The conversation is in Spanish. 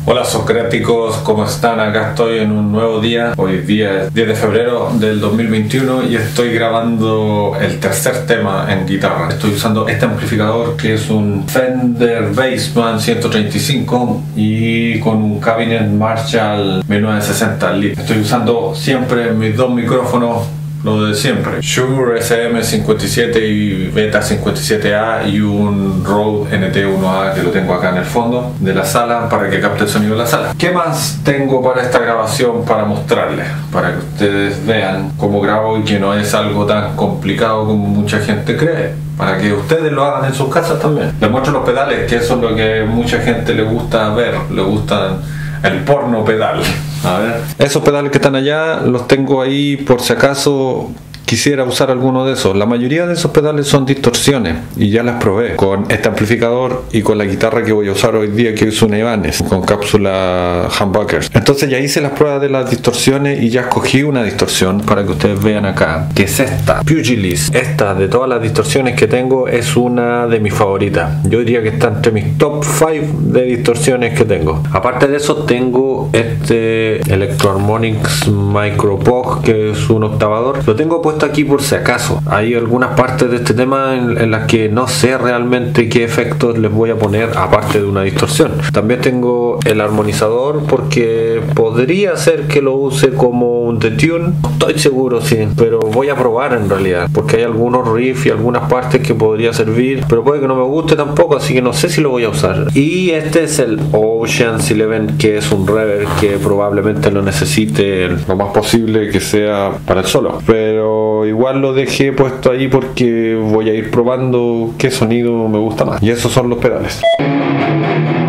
Hola socráticos, ¿cómo están? Acá estoy en un nuevo día. Hoy día es 10 de febrero del 2021 y estoy grabando el tercer tema en guitarra. Estoy usando este amplificador que es un Fender Bassman 135 y con un cabinet Marshall 1960 Lead. Estoy usando siempre mis dos micrófonos, lo de siempre, Shure SM57 y Beta 57A y un Rode NT1A que lo tengo acá en el fondo de la sala para que capte el sonido de la sala. ¿Qué más tengo para esta grabación para mostrarles? Para que ustedes vean cómo grabo y que no es algo tan complicado como mucha gente cree, para que ustedes lo hagan en sus casas también. Les muestro los pedales, que eso es lo que mucha gente le gusta ver, le gustan el porno pedal. A ver, esos pedales que están allá los tengo ahí por si acaso quisiera usar alguno de esos. La mayoría de esos pedales son distorsiones y ya las probé con este amplificador y con la guitarra que voy a usar hoy día, que es una Ibanez con cápsula humbuckers. Entonces ya hice las pruebas de las distorsiones y ya escogí una distorsión para que ustedes vean acá, que es esta Pugilist. Esta, de todas las distorsiones que tengo, es una de mis favoritas. Yo diría que está entre mis top 5 de distorsiones que tengo. Aparte de eso tengo este Electro Harmonics Micropog, que es un octavador. Lo tengo puesto aquí por si acaso. Hay algunas partes de este tema en las que no sé realmente qué efectos les voy a poner aparte de una distorsión. También tengo el armonizador porque podría ser que lo use como un detune. No estoy seguro, sí, pero voy a probar en realidad, porque hay algunos riffs y algunas partes que podría servir, pero puede que no me guste tampoco, así que no sé si lo voy a usar. Y este es el Ocean's 11, que es un reverb que probablemente lo necesite lo más posible que sea para el solo, pero igual lo dejé puesto ahí porque voy a ir probando qué sonido me gusta más. Y esos son los pedales.